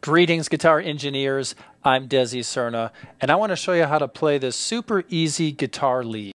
Greetings, guitar engineers. I'm Desi Cerna, and I want to show you how to play this super easy guitar lead.